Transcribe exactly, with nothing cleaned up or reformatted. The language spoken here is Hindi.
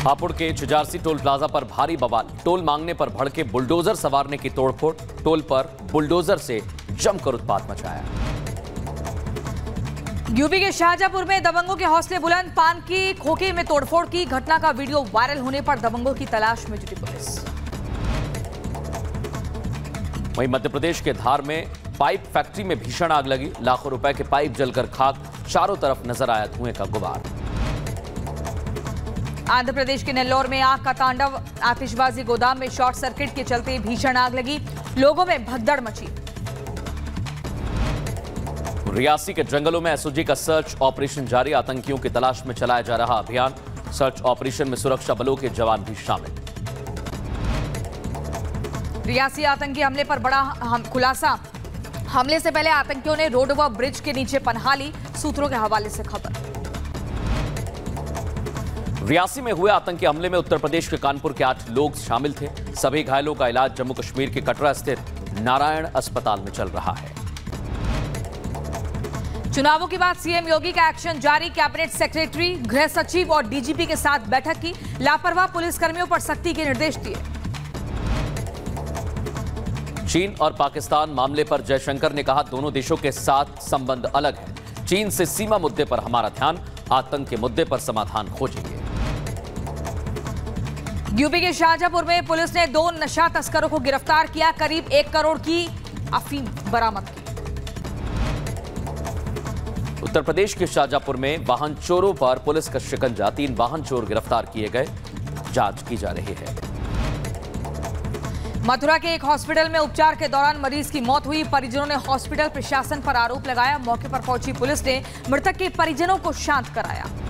हापुड़ के चिजारसी टोल प्लाजा पर भारी बवाल। टोल मांगने पर भड़के बुलडोजर सवारने की तोड़फोड़। टोल पर बुलडोजर से जमकर उत्पात मचाया। यूपी के शाहजहांपुर में दबंगों के हौसले बुलंद। पान की खोखे में तोड़फोड़ की घटना का वीडियो वायरल होने पर दबंगों की तलाश में जुटी पुलिस। वहीं मध्य प्रदेश के धार में पाइप फैक्ट्री में भीषण आग लगी। लाखों रुपए के पाइप जलकर खाक। चारों तरफ नजर आया धुएं का गुबार। आंध्र प्रदेश के नेल्लोर में आग का तांडव। आतिशबाजी गोदाम में शॉर्ट सर्किट के चलते भीषण आग लगी। लोगों में भगदड़ मची। रियासी के जंगलों में एसओजी का सर्च ऑपरेशन जारी। आतंकियों की तलाश में चलाया जा रहा अभियान। सर्च ऑपरेशन में सुरक्षा बलों के जवान भी शामिल। रियासी आतंकी हमले पर बड़ा हम खुलासा। हमले से पहले आतंकियों ने रोड व ब्रिज के नीचे पनाह ली। सूत्रों के हवाले से खबर। रियासी में हुए आतंकी हमले में उत्तर प्रदेश के कानपुर के आठ लोग शामिल थे। सभी घायलों का इलाज जम्मू कश्मीर के कटरा स्थित नारायण अस्पताल में चल रहा है। चुनावों के बाद सीएम योगी का एक्शन जारी। कैबिनेट सेक्रेटरी, गृह सचिव और डीजीपी के साथ बैठक की। लापरवाह पुलिसकर्मियों पर सख्ती के निर्देश दिए। चीन और पाकिस्तान मामले पर जयशंकर ने कहा, दोनों देशों के साथ संबंध अलग है। चीन से सीमा मुद्दे पर हमारा ध्यान, आतंक के मुद्दे पर समाधान खोजेंगे। यूपी के शाहजहांपुर में पुलिस ने दो नशा तस्करों को गिरफ्तार किया। करीब एक करोड़ की अफीम बरामद की। उत्तर प्रदेश के शाहजहांपुर में वाहन चोरों पर पुलिस का शिकंजा। तीन वाहन चोर गिरफ्तार किए गए। जांच की जा रही है। मथुरा के एक हॉस्पिटल में उपचार के दौरान मरीज की मौत हुई। परिजनों ने हॉस्पिटल प्रशासन पर आरोप लगाया। मौके पर पहुंची पुलिस ने मृतक के परिजनों को शांत कराया।